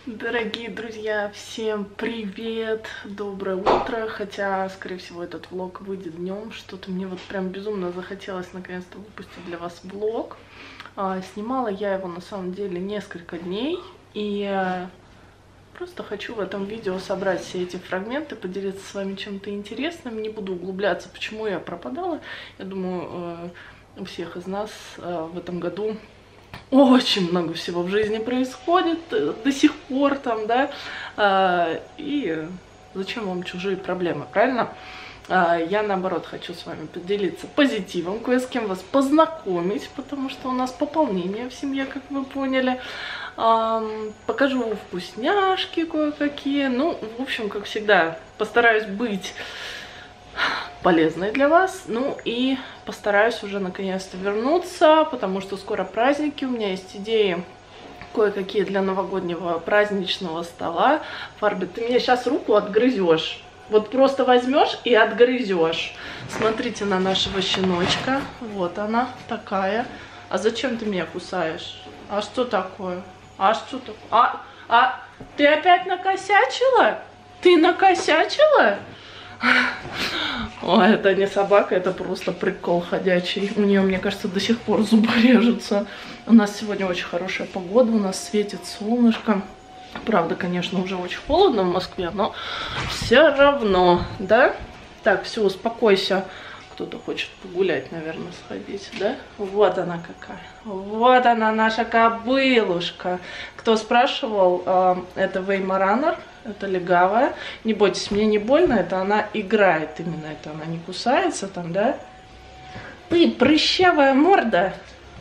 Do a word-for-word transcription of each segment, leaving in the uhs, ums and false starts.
Дорогие друзья, всем привет, доброе утро, хотя, скорее всего, этот влог выйдет днем, что-то мне вот прям безумно захотелось наконец-то выпустить для вас влог. А, снимала я его на самом деле несколько дней, и просто хочу в этом видео собрать все эти фрагменты, поделиться с вами чем-то интересным, не буду углубляться, почему я пропадала. Я думаю, у всех из нас в этом году очень много всего в жизни происходит до сих пор там, да, а, и зачем вам чужие проблемы, правильно? А, я, наоборот, хочу с вами поделиться позитивом, кое с кем вас познакомить, потому что у нас пополнение в семье, как вы поняли. А, покажу вкусняшки кое-какие, ну, в общем, как всегда, постараюсь быть полезной для вас, ну и постараюсь уже наконец-то вернуться, потому что скоро праздники, у меня есть идеи кое-какие для новогоднего праздничного стола. Фарби, ты мне сейчас руку отгрызешь, вот просто возьмешь и отгрызешь. Смотрите на нашего щеночка, вот она такая. А зачем ты меня кусаешь? А что такое? А что такое? А, а ты опять накосячила? Ты накосячила? Ой, это не собака, это просто прикол ходячий. У нее, мне кажется, до сих пор зубы режутся. У нас сегодня очень хорошая погода, у нас светит солнышко. Правда, конечно, уже очень холодно в Москве, но все равно, да? Так, все, успокойся. Кто-то хочет погулять, наверное, сходить, да? Вот она какая. Вот она, наша кобылушка. Кто спрашивал, это Веймаранер. Это легавая. Не бойтесь, мне не больно, это она играет именно, это она не кусается там, да? Ты прыщавая морда.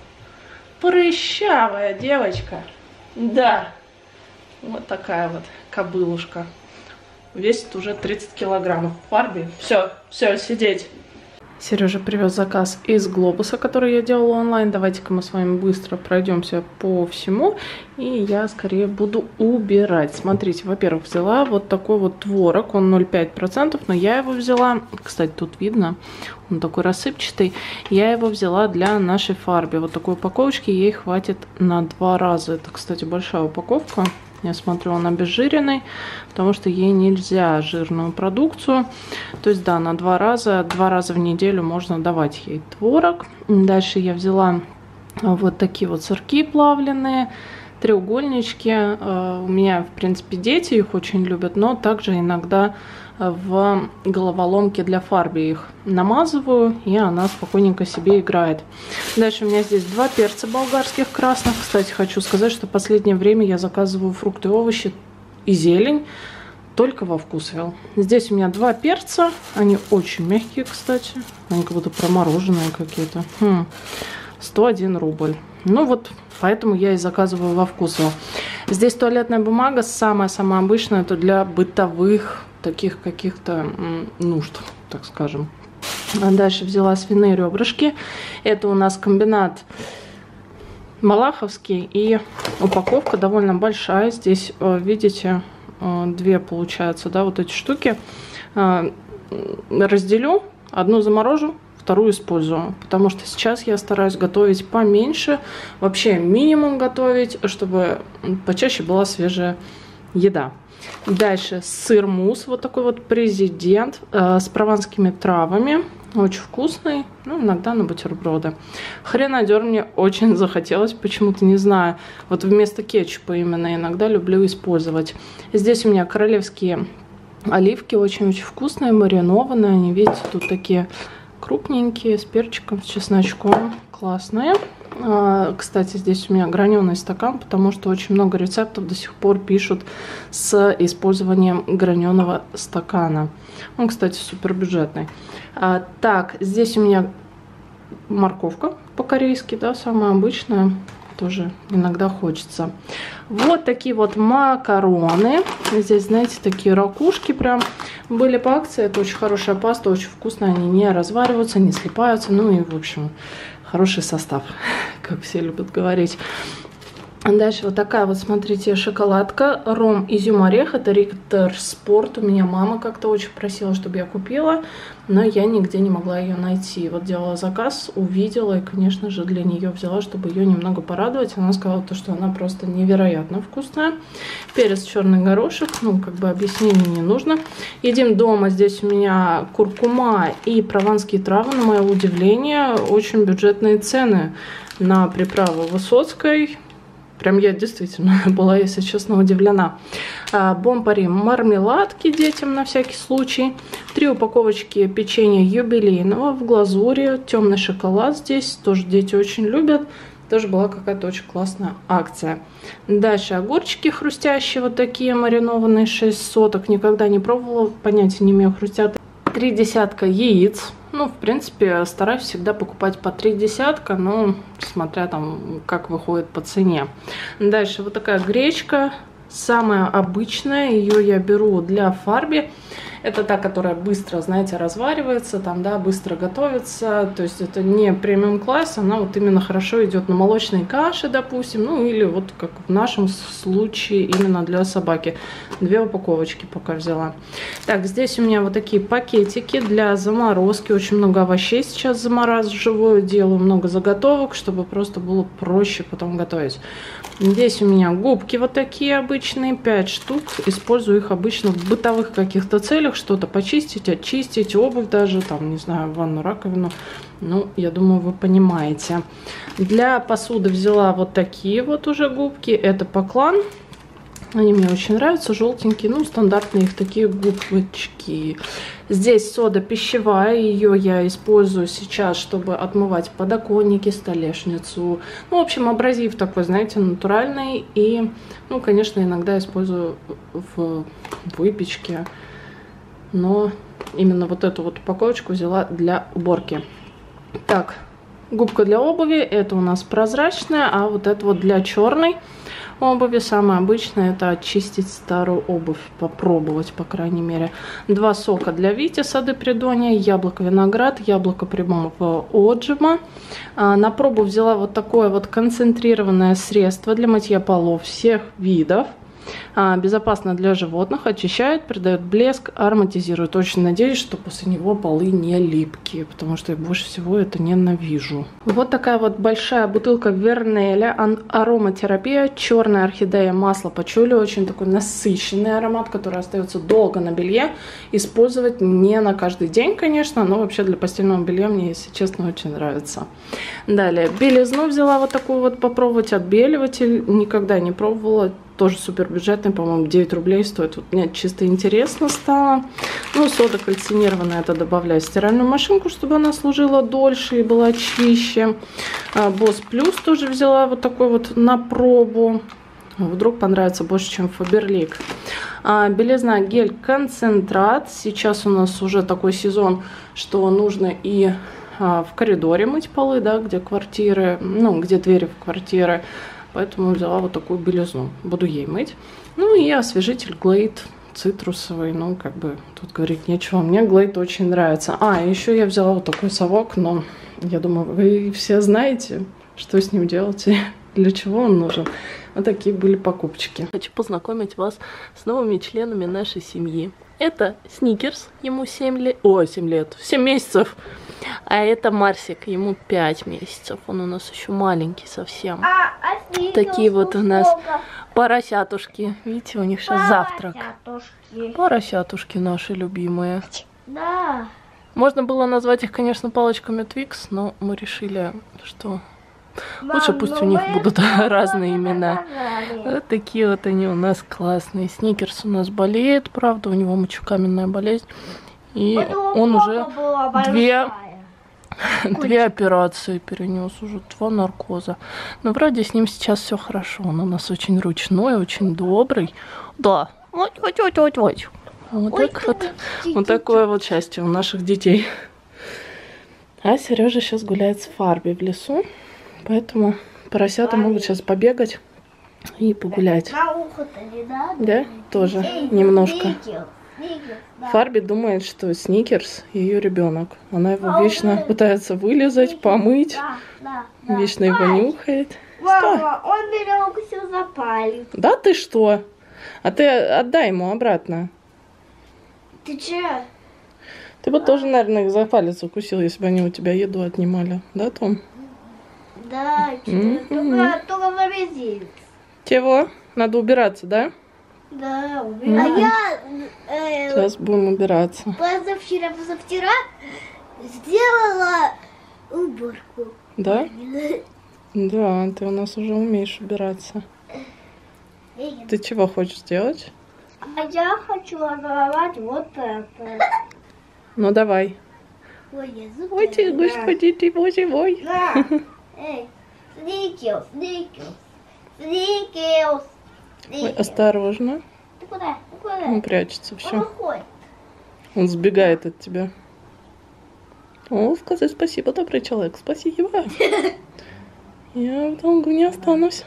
Прыщавая девочка. Да. Вот такая вот кобылушка. Весит уже тридцать килограммов. Фарби. Все, все, сидеть. Сережа привез заказ из Глобуса, который я делала онлайн. Давайте-ка мы с вами быстро пройдемся по всему. И я скорее буду убирать. Смотрите, во-первых, взяла вот такой вот творог. Он ноль целых пять десятых процента, но я его взяла... Кстати, тут видно, он такой рассыпчатый. Я его взяла для нашей Фарби. Вот такой упаковочки ей хватит на два раза. Это, кстати, большая упаковка. Я смотрю, он обезжиренный, потому что ей нельзя жирную продукцию. То есть, да, на два раза, два раза в неделю можно давать ей творог. Дальше я взяла вот такие вот сырки плавленые, треугольнички. У меня, в принципе, дети их очень любят, но также иногда в головоломке для Фарби их намазываю, и она спокойненько себе играет. Дальше у меня здесь два перца болгарских красных. Кстати, хочу сказать, что в последнее время я заказываю фрукты и овощи и зелень только во Вкусвилл. Здесь у меня два перца, они очень мягкие, кстати, они как будто промороженные какие-то. Хм. сто один рубль. Ну вот, поэтому я и заказываю во Вкусвилл. Здесь туалетная бумага, самая-самая обычная, это для бытовых таких каких-то нужд, так скажем. А дальше взяла свиные ребрышки. Это у нас комбинат малаховский, и упаковка довольно большая. Здесь, видите, две получается, да, вот эти штуки. Разделю, одну заморожу, вторую использую, потому что сейчас я стараюсь готовить поменьше, вообще минимум готовить, чтобы почаще была свежая еда. Дальше сыр-мусс, вот такой вот президент э, с прованскими травами, очень вкусный, ну, иногда на бутерброды. Хренадер мне очень захотелось, почему-то не знаю, вот вместо кетчупа именно иногда люблю использовать. Здесь у меня королевские оливки, очень-очень вкусные, маринованные, они, видите, тут такие крупненькие, с перчиком, с чесночком, классные. Кстати, здесь у меня граненый стакан, потому что очень много рецептов до сих пор пишут с использованием граненого стакана. Он, кстати, супер бюджетный. А, так, здесь у меня морковка по-корейски, да, самая обычная. Тоже иногда хочется. Вот такие вот макароны. Здесь, знаете, такие ракушки прям были по акции. Это очень хорошая паста, очень вкусная. Они не развариваются, не слипаются. Ну и, в общем, хороший состав, как все любят говорить. Дальше вот такая вот, смотрите, шоколадка. Ром, изюм, орех. Это Риттер Спорт. У меня мама как-то очень просила, чтобы я купила, но я нигде не могла ее найти. Вот делала заказ, увидела и, конечно же, для нее взяла, чтобы ее немного порадовать. Она сказала, то, что она просто невероятно вкусная. Перец черный горошек. Ну, как бы объяснений не нужно. Едим дома. Здесь у меня куркума и прованские травы. На мое удивление, очень бюджетные цены на приправу Высоцкой. Прям я действительно была, если честно, удивлена. А, бон-пари мармеладки детям на всякий случай. Три упаковочки печенья юбилейного в глазури. Темный шоколад здесь. Тоже дети очень любят. Тоже была какая-то очень классная акция. Дальше огурчики хрустящие. Вот такие маринованные, шесть соток. Никогда не пробовала. Понятия не имею, хрустят. Три десятка яиц. Ну, в принципе, стараюсь всегда покупать по три десятка, но смотря там, как выходит по цене. Дальше вот такая гречка, самая обычная, ее я беру для фарби. Это та, которая быстро, знаете, разваривается, там, да, быстро готовится. То есть это не премиум класс, она вот именно хорошо идет на молочной каше, допустим. Ну, или вот как в нашем случае именно для собаки. Две упаковочки пока взяла. Так, здесь у меня вот такие пакетики для заморозки. Очень много овощей сейчас замораживаю, делаю много заготовок, чтобы просто было проще потом готовить. Здесь у меня губки вот такие обычные, пять штук. Использую их обычно в бытовых каких-то целях. Что-то почистить, очистить, обувь даже, там, не знаю, ванну, раковину. Ну, я думаю, вы понимаете. Для посуды взяла вот такие вот уже губки. Это Поклан. Они мне очень нравятся, желтенькие, ну, стандартные их такие губочки. Здесь сода пищевая, ее я использую сейчас, чтобы отмывать подоконники, столешницу. Ну, в общем, абразив такой, знаете, натуральный. И, ну, конечно, иногда использую в выпечке. Но именно вот эту вот упаковочку взяла для уборки. Так, губка для обуви, это у нас прозрачная, а вот это вот для черной обуви, самое обычное, это очистить старую обувь, попробовать, по крайней мере. Два сока для Вити, сады Придонья, яблоко виноград, яблоко прямого отжима. А, на пробу взяла вот такое вот концентрированное средство для мытья полов всех видов. А, безопасно для животных, очищает, придает блеск, ароматизирует. Очень надеюсь, что после него полы не липкие, потому что я больше всего это ненавижу. Вот такая вот большая бутылка Вернеля, ароматерапия, черная орхидея, масло пачули, очень такой насыщенный аромат, который остается долго на белье. Использовать не на каждый день, конечно, но вообще для постельного белья мне, если честно, очень нравится. Далее, белизну взяла вот такую вот попробовать, отбеливатель, никогда не пробовала. Тоже супер бюджетный, по-моему, девять рублей стоит. Вот мне чисто интересно стало. Ну, сода кальцинированная, это добавляю в стиральную машинку, чтобы она служила дольше и была чище. Босс Плюс тоже взяла вот такой вот на пробу. Вдруг понравится больше, чем Фаберлик. А, белизна гель концентрат. Сейчас у нас уже такой сезон, что нужно и а, в коридоре мыть полы, да, где квартиры, ну, где двери в квартиры. Поэтому взяла вот такую белизну. Буду ей мыть. Ну и освежитель Glade цитрусовый. Ну, как бы тут говорить нечего. Мне Glade очень нравится. А, еще я взяла вот такой совок. Но я думаю, вы все знаете, что с ним делать и для чего он нужен. Вот такие были покупочки. Хочу познакомить вас с новыми членами нашей семьи. Это Сникерс, ему семь лет. О, семь лет. семь месяцев. А это Марсик, ему пять месяцев. Он у нас еще маленький совсем. А, а такие вот у нас поросятушки. Видите, у них сейчас завтрак. Поросятушки наши любимые. Да. Можно было назвать их, конечно, палочками Твикс, но мы решили, что Мам, лучше пусть у них будут разные имена. Вот такие вот они у нас классные. Сникерс у нас болеет, правда, у него мочекаменная болезнь. И он уже две... Две операции перенес, уже два наркоза. Но вроде с ним сейчас все хорошо. Он у нас очень ручной, очень добрый. Да. Вот, вот, вот, вот, вот. Вот так вот. Вот такое вот счастье у наших детей. А Сережа сейчас гуляет с Фарби в лесу. Поэтому поросята могут сейчас побегать и погулять. Да? Тоже немножко. Фарби думает, что Сникерс ее ребенок. Она его вечно пытается вылезать, помыть, вечно его нюхает. Мама, он меня укусил за палец. Да ты что? А ты отдай ему обратно. Ты че? Ты бы тоже, наверное, их за палец укусил, если бы они у тебя еду отнимали. Да, Том? Да, mm-hmm. только, только морозец. Чего? Надо убираться, да? Да, убираться. Mm-hmm. А я... Э, Сейчас будем убираться. Позавчера, позавчера сделала уборку. Да? Да, ты у нас уже умеешь убираться. Ты чего хочешь сделать? А я хочу разорвать вот это. Ну давай. Ой, я зубы. Ой, ты, господи, ты, боже мой. На. Эй, сникерс, сникерс, сникерс. Ой, осторожно. Ты куда? Ты куда? Он прячется, все. Он уходит. Он сбегает от тебя. О, сказать спасибо, добрый человек, спасибо. Я в долгу не останусь.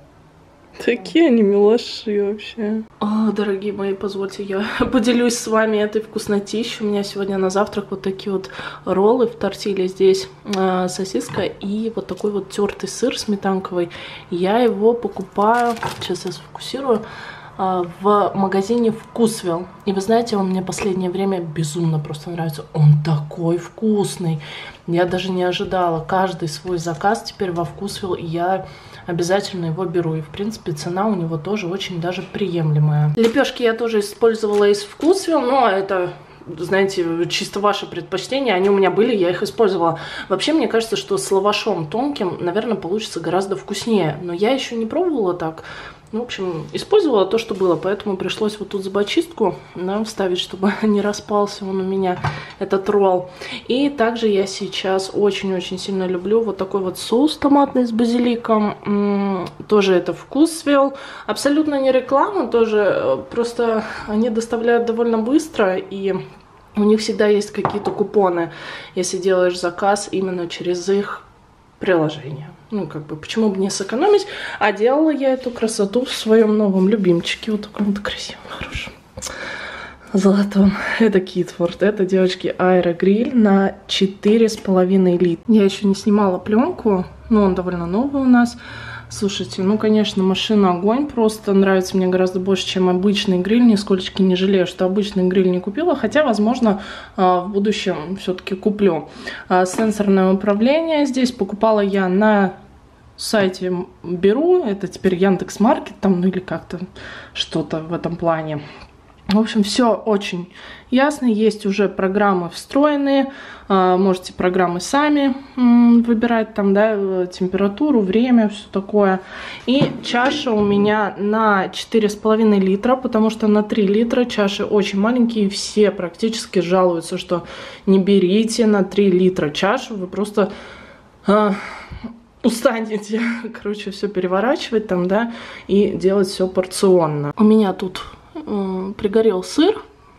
Такие они милаши вообще. О, дорогие мои, позвольте, я поделюсь с вами этой вкуснотищей. У меня сегодня на завтрак вот такие вот роллы в тортиле. Здесь э, сосиска и вот такой вот тертый сыр сметанковый. Я его покупаю, сейчас я сфокусирую, э, в магазине Вкусвилл. И вы знаете, он мне в последнее время безумно просто нравится. Он такой вкусный. Я даже не ожидала. Каждый свой заказ теперь во Вкусвилл, и я обязательно его беру. И, в принципе, цена у него тоже очень даже приемлемая. Лепешки я тоже использовала из Вкусвилл, но это, знаете, чисто ваше предпочтение. Они у меня были, я их использовала. Вообще, мне кажется, что с лавашом тонким, наверное, получится гораздо вкуснее. Но я еще не пробовала так. Ну, в общем, использовала то, что было, поэтому пришлось вот тут зубочистку нам вставить, чтобы не распался он у меня, этот ролл. И также я сейчас очень-очень сильно люблю вот такой вот соус томатный с базиликом. М-м, тоже это Вкусвилл. Абсолютно не реклама, тоже просто они доставляют довольно быстро, и у них всегда есть какие-то купоны, если делаешь заказ именно через их приложение. Ну, как бы, почему бы не сэкономить? А делала я эту красоту в своем новом любимчике. Вот таком вот красивом, хорошем, золотом. Это Китфорд. Это, девочки, аэрогриль на четыре с половиной литра. Я еще не снимала пленку, но он довольно новый у нас. Слушайте, ну, конечно, машина огонь. Просто нравится мне гораздо больше, чем обычный гриль. Нисколько не жалею, что обычный гриль не купила. Хотя, возможно, в будущем все-таки куплю. Сенсорное управление здесь покупала я на сайте Беру. Это теперь Яндекс.Маркет, там, ну или как-то что-то в этом плане. В общем, все очень ясно. Есть уже программы встроенные. Можете программы сами выбирать, там, да, температуру, время, все такое. И чаша у меня на четыре с половиной литра, потому что на три литра чаши очень маленькие. Все практически жалуются, что не берите на три литра чашу. Вы просто а, устанете, короче, все переворачивать там, да, и делать все порционно. У меня тут пригорел сыр.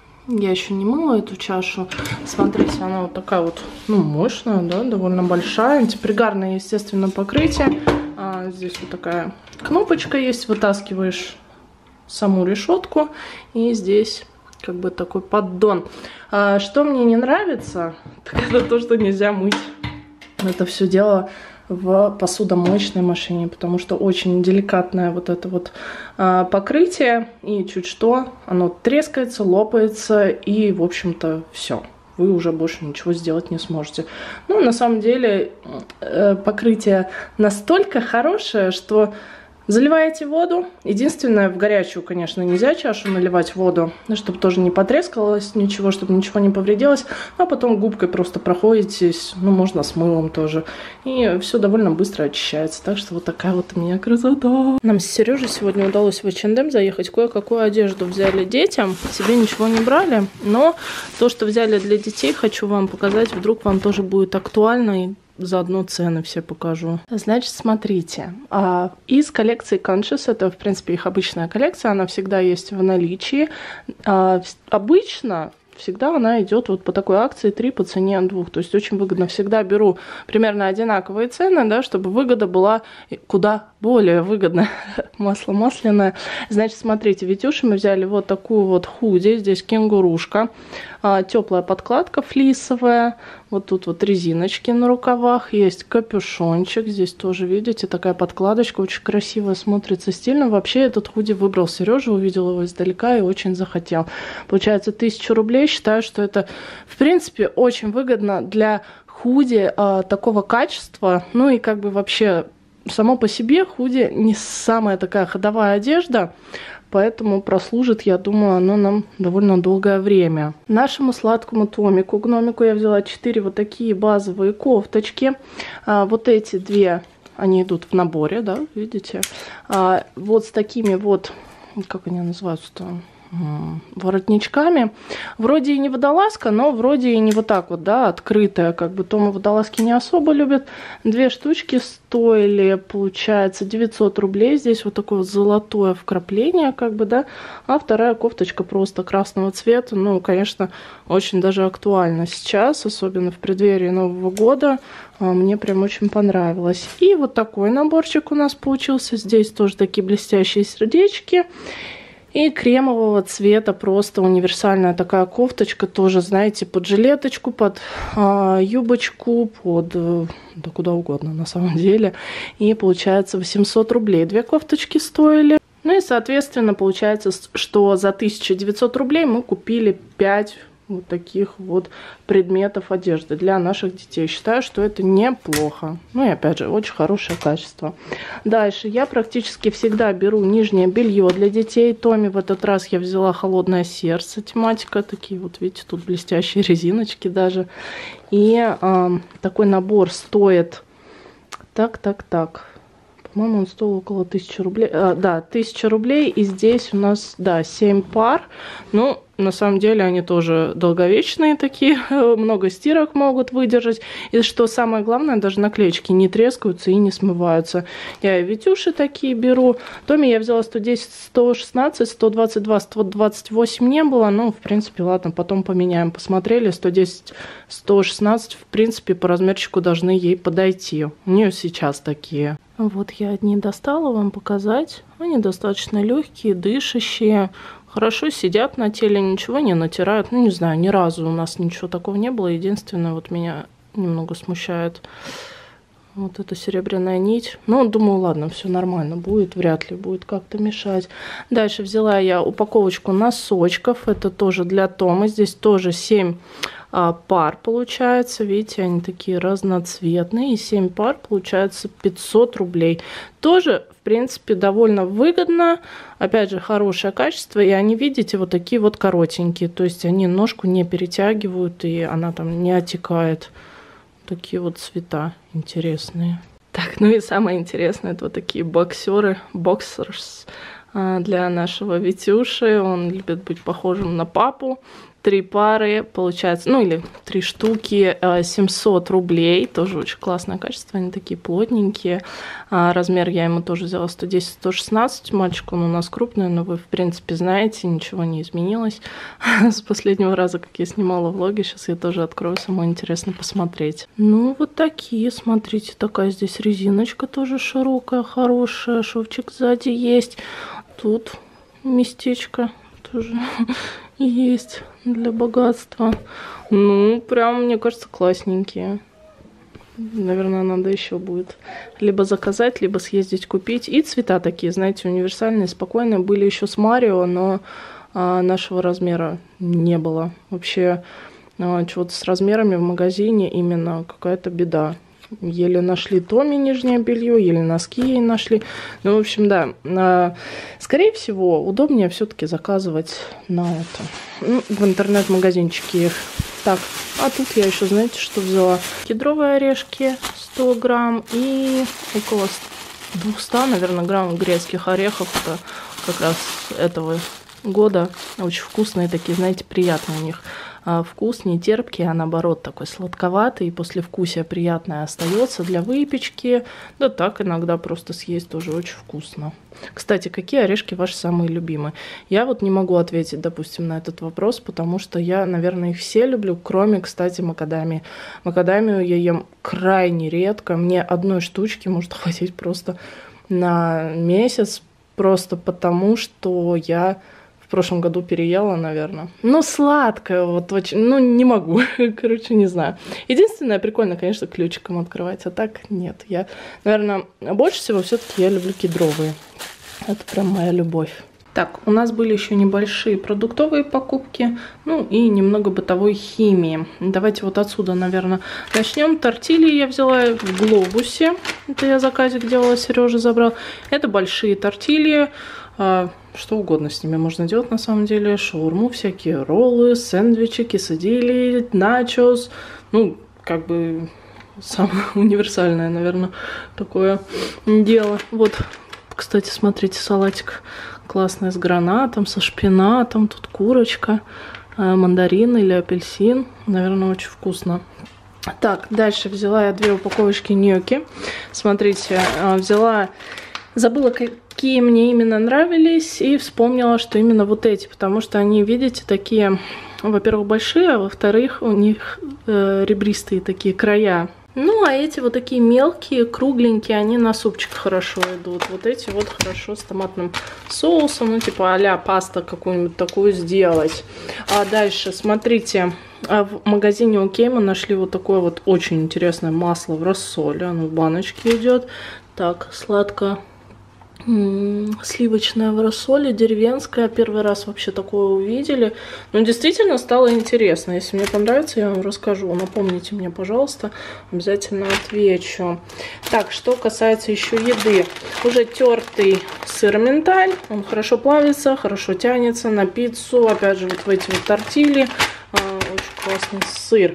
Я еще не мыла эту чашу. Смотрите, она вот такая вот, ну, мощная, да, довольно большая. Антипригарное, естественно, покрытие. А, здесь вот такая кнопочка есть. Вытаскиваешь саму решетку. И здесь как бы такой поддон. А, что мне не нравится, так это то, что нельзя мыть это все дело в посудомоечной машине, потому что очень деликатное вот это вот а, покрытие, и чуть что оно трескается, лопается, и, в общем-то, все. Вы уже больше ничего сделать не сможете. Ну, на самом деле, э, покрытие настолько хорошее, что заливаете воду. Единственное, в горячую, конечно, нельзя чашу наливать воду, чтобы тоже не потрескалось ничего, чтобы ничего не повредилось. А потом губкой просто проходитесь, ну, можно с мылом тоже. И все довольно быстро очищается. Так что вот такая вот у меня красота. Нам с Сережей сегодня удалось в эйч энд эм заехать. Кое-какую одежду взяли детям. Себе ничего не брали. Но то, что взяли для детей, хочу вам показать. Вдруг вам тоже будет актуально. И заодно цены все покажу. Значит, смотрите. Из коллекции Conscious, это, в принципе, их обычная коллекция, она всегда есть в наличии. Обычно всегда она идет вот по такой акции три по цене двух. То есть очень выгодно. Всегда беру примерно одинаковые цены, да, чтобы выгода была куда более выгодно масло масляное. Значит, смотрите, Витюши мы взяли вот такую вот худи. Здесь кенгурушка. А, теплая подкладка флисовая. Вот тут вот резиночки на рукавах. Есть капюшончик. Здесь тоже, видите, такая подкладочка. Очень красивая, смотрится стильно. Вообще этот худи выбрал Сережа. Увидел его издалека и очень захотел. Получается тысяча рублей. Считаю, что это, в принципе, очень выгодно для худи а, такого качества. Ну и как бы вообще... Само по себе худи не самая такая ходовая одежда, поэтому прослужит, я думаю, оно нам довольно долгое время. Нашему сладкому Томику, гномику, я взяла четыре вот такие базовые кофточки. А, вот эти две, они идут в наборе, да, видите? А, вот с такими вот, как они называются-то? Воротничками. Вроде и не водолазка, но вроде и не вот так вот, да, открытая. Как бы Тома водолазки не особо любит. Две штучки стоили, получается, девятьсот рублей. Здесь вот такое вот золотое вкрапление, как бы, да. А вторая кофточка просто красного цвета. Ну, конечно, очень даже актуально сейчас, особенно в преддверии Нового года. Мне прям очень понравилось. И вот такой наборчик у нас получился. Здесь тоже такие блестящие сердечки. И кремового цвета просто универсальная такая кофточка. Тоже, знаете, под жилеточку, под а, юбочку, под... да куда угодно на самом деле. И получается восемьсот рублей. Две кофточки стоили. Ну и, соответственно, получается, что за тысячу девятьсот рублей мы купили пять вот таких вот предметов одежды для наших детей. Считаю, что это неплохо. Ну и опять же, очень хорошее качество. Дальше. Я практически всегда беру нижнее белье для детей. Томе в этот раз я взяла холодное сердце. Тематика. Такие вот, видите, тут блестящие резиночки даже. И э, такой набор стоит... Так, так, так. По-моему, он стоил около тысячи рублей. А, да, тысяча рублей. И здесь у нас, да, семь пар. Ну, на самом деле они тоже долговечные такие, много стирок могут выдержать. И что самое главное, даже наклеечки не трескаются и не смываются. Я и Витюши такие беру. Томе я взяла сто десять, сто шестнадцать, сто двадцать два, сто двадцать восемь не было. Ну, в принципе, ладно, потом поменяем. Посмотрели, сто десять, сто шестнадцать, в принципе, по размерчику должны ей подойти. У нее сейчас такие. Вот я одни достала вам показать. Они достаточно легкие, дышащие. Хорошо сидят на теле, ничего не натирают. Ну, не знаю, ни разу у нас ничего такого не было. Единственное, вот меня немного смущает вот эта серебряная нить. Ну, думаю, ладно, все нормально будет. Вряд ли будет как-то мешать. Дальше взяла я упаковочку носочков. Это тоже для Тома. Здесь тоже семь а, пар получается. Видите, они такие разноцветные. И семь пар получается пятьсот рублей. Тоже, в принципе, довольно выгодно. Опять же, хорошее качество. И они, видите, вот такие вот коротенькие. То есть они ножку не перетягивают, и она там не отекает. Такие вот цвета интересные. Так, ну и самое интересное, это вот такие боксеры, боксерс для нашего Витюши. Он любит быть похожим на папу. Три пары, получается, ну или три штуки, семьсот рублей. Тоже очень классное качество, они такие плотненькие. Размер я ему тоже взяла сто десять, сто шестнадцать. Мальчик он у нас крупный, но вы, в принципе, знаете, ничего не изменилось с последнего раза, как я снимала влоги. Сейчас я тоже открою, самое интересно посмотреть. Ну, вот такие, смотрите, такая здесь резиночка тоже широкая, хорошая. Шовчик сзади есть. Тут местечко тоже есть для богатства. Ну, прям, мне кажется, классненькие. Наверное, надо еще будет либо заказать, либо съездить купить. И цвета такие, знаете, универсальные, спокойные. Были еще с Марио, но а, нашего размера не было. Вообще, а, чего-то с размерами в магазине именно какая-то беда. Еле нашли Томе нижнее белье, еле носки ей нашли. Ну, в общем, да. А, скорее всего, удобнее все-таки заказывать на это. Ну, в интернет-магазинчике их. Так, а тут я еще, знаете, что взяла? Кедровые орешки сто грамм и около двухсот, наверное, грамм грецких орехов. Это как раз этого года. Очень вкусные такие, знаете, приятные у них. Вкус не терпкий, а наоборот такой сладковатый, и послевкусие приятное остается для выпечки. Да так иногда просто съесть тоже очень вкусно. Кстати, какие орешки ваши самые любимые? Я вот не могу ответить, допустим, на этот вопрос, потому что я, наверное, их все люблю, кроме, кстати, макадамии. Макадамию я ем крайне редко. Мне одной штучки может хватить просто на месяц, просто потому, что я в прошлом году переела, наверное. Ну, сладкое, вот очень, ну, не могу, короче, не знаю. Единственное, прикольно, конечно, ключиком открывать, а так нет. Я, наверное, больше всего все-таки я люблю кедровые. Это прям моя любовь. Так, у нас были еще небольшие продуктовые покупки, ну и немного бытовой химии. Давайте вот отсюда, наверное, начнем. Тортильи я взяла в Глобусе. Это я заказик делала, Сережа забрал. Это большие тортильи. Что угодно с ними можно делать на самом деле. Шаурму, всякие роллы, сэндвичи, кесадилли, начос. Ну, как бы самое универсальное, наверное, такое дело. Вот, кстати, смотрите, салатик классный с гранатом, со шпинатом. Тут курочка, мандарин или апельсин. Наверное, очень вкусно. Так, дальше взяла я две упаковочки ньокки. Смотрите, взяла... Забыла, какие мне именно нравились, и вспомнила, что именно вот эти, потому что они, видите, такие, во-первых, большие, а во-вторых, у них э, ребристые такие края. Ну, а эти вот такие мелкие, кругленькие, они на супчик хорошо идут. Вот эти вот хорошо с томатным соусом, ну, типа а-ля паста какую-нибудь такую сделать. А дальше, смотрите, в магазине Окей мы нашли вот такое вот очень интересное масло в рассоле. Оно в баночке идет. Так, сладко. Сливочное в рассоле, деревенское. Первый раз вообще такое увидели. Но действительно стало интересно. Если мне понравится, я вам расскажу. Напомните мне, пожалуйста. Обязательно отвечу. Так, что касается еще еды. Уже тертый сыр менталь. Он хорошо плавится, хорошо тянется на пиццу. Опять же, вот в эти вот тортильи. Очень классный сыр.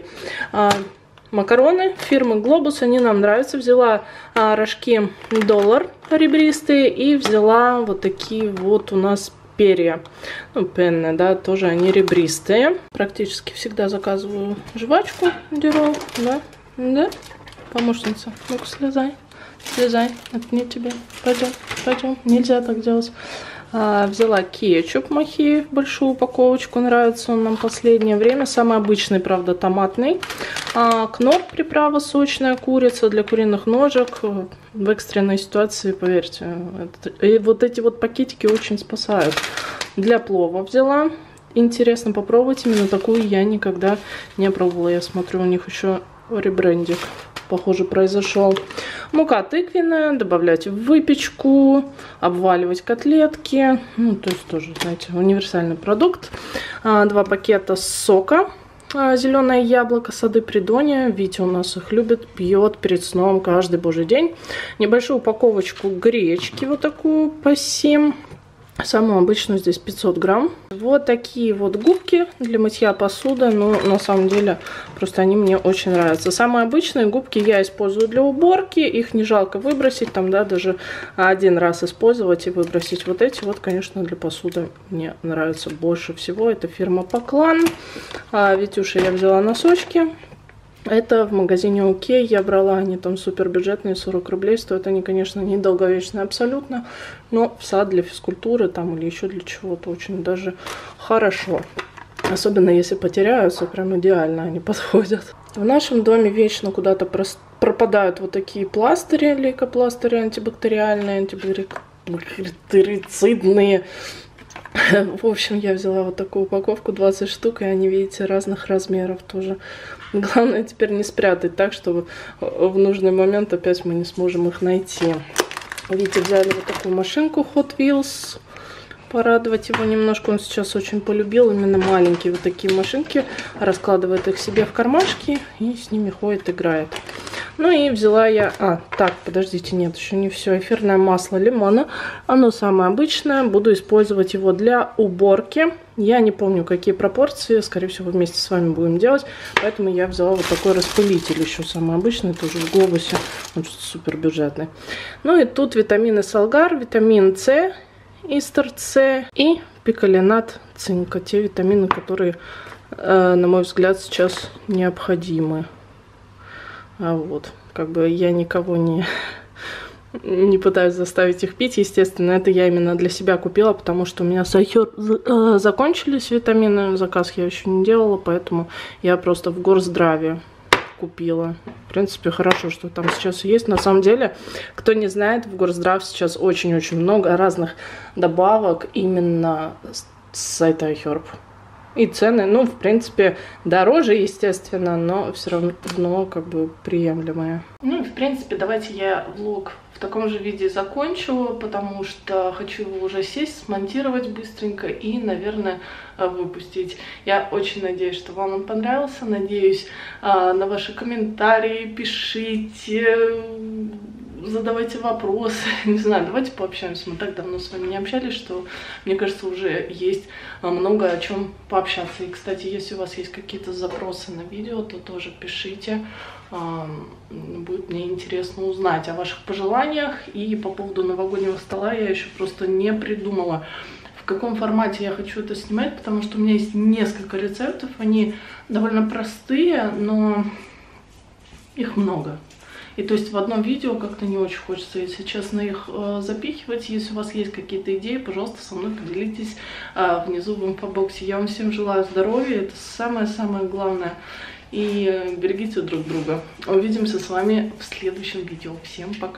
Макароны фирмы Глобус, они нам нравятся. Взяла а, рожки доллар ребристые и взяла вот такие вот у нас перья. Ну, пенны, да, тоже они ребристые. Практически всегда заказываю жвачку Дирол, да, да, помощница. Ну-ка, слезай, слезай, это не тебе. Пойдем, пойдем, нельзя так делать. А, взяла кетчуп Махеев, большую упаковочку, нравится он нам в последнее время. Самый обычный, правда, томатный. А, Кнор, приправа сочная, курица для куриных ножек. В экстренной ситуации, поверьте, это, и вот эти вот пакетики очень спасают. Для плова взяла. Интересно попробовать, именно такую я никогда не пробовала. Я смотрю, у них еще ребрендинг, похоже, произошел. Мука тыквенная, добавлять в выпечку, обваливать котлетки. Ну, то есть тоже, знаете, универсальный продукт. А, два пакета сока. А, зеленое яблоко, сады Придонья. Витя у нас их любит, пьет перед сном каждый божий день. Небольшую упаковочку гречки, вот такую по семь. Самую обычную здесь пятьсот грамм. Вот такие вот губки для мытья посуды. Но на самом деле просто они мне очень нравятся. Самые обычные губки я использую для уборки. Их не жалко выбросить. Там, да, даже один раз использовать и выбросить. Вот эти вот, конечно, для посуды мне нравятся больше всего. Это фирма Поклан. А, Витюша, я взяла носочки. Это в магазине Окей я брала, они там супер бюджетные, сорок рублей стоят. Они, конечно, не долговечные абсолютно, но в сад для физкультуры там или еще для чего-то очень даже хорошо. Особенно если потеряются, прям идеально они подходят. В нашем доме вечно куда-то пропадают вот такие пластыри, лейкопластыри антибактериальные, антибактерицидные. В общем, я взяла вот такую упаковку, двадцать штук, и они, видите, разных размеров тоже. Главное теперь не спрятать так, чтобы в нужный момент опять мы не сможем их найти. Видите, взяли вот такую машинку Hot Wheels. Порадовать его немножко, он сейчас очень полюбил именно маленькие вот такие машинки. Раскладывает их себе в кармашки и с ними ходит, играет. Ну и взяла я... А, так, подождите, нет, еще не все. Эфирное масло лимона. Оно самое обычное. Буду использовать его для уборки. Я не помню, какие пропорции. Скорее всего, вместе с вами будем делать. Поэтому я взяла вот такой распылитель еще самый обычный. Тоже в Глобусе. Он супер бюджетный. Ну и тут витамины Солгар, витамин С, Истер С и пикалинат цинка. Те витамины, которые, э, на мой взгляд, сейчас необходимы. А вот, как бы я никого не, не пытаюсь заставить их пить. Естественно, это я именно для себя купила, потому что у меня сахар, э, закончились витамины. Заказ я еще не делала, поэтому я просто в Горздраве купила. В принципе, хорошо, что там сейчас есть. На самом деле, кто не знает, в Горздрав сейчас очень-очень много разных добавок именно с сайта iHerb. И цены, ну, в принципе, дороже, естественно, но все равно как бы приемлемые. Ну и, в принципе, давайте я влог в таком же виде закончу, потому что хочу его уже сесть, смонтировать быстренько и, наверное, выпустить. Я очень надеюсь, что вам он понравился. Надеюсь на ваши комментарии, пишите, задавайте вопросы. Не знаю, давайте пообщаемся. Мы так давно с вами не общались, что, мне кажется, уже есть много о чем пообщаться. И, кстати, если у вас есть какие-то запросы на видео, то тоже пишите. Будет мне интересно узнать о ваших пожеланиях. И по поводу новогоднего стола я еще просто не придумала, в каком формате я хочу это снимать, потому что у меня есть несколько рецептов. Они довольно простые, но их много. И то есть в одном видео как-то не очень хочется, если честно, их э, запихивать. Если у вас есть какие-то идеи, пожалуйста, со мной поделитесь э, внизу в инфобоксе. Я вам всем желаю здоровья, это самое-самое главное. И э, берегите друг друга. Увидимся с вами в следующем видео. Всем пока!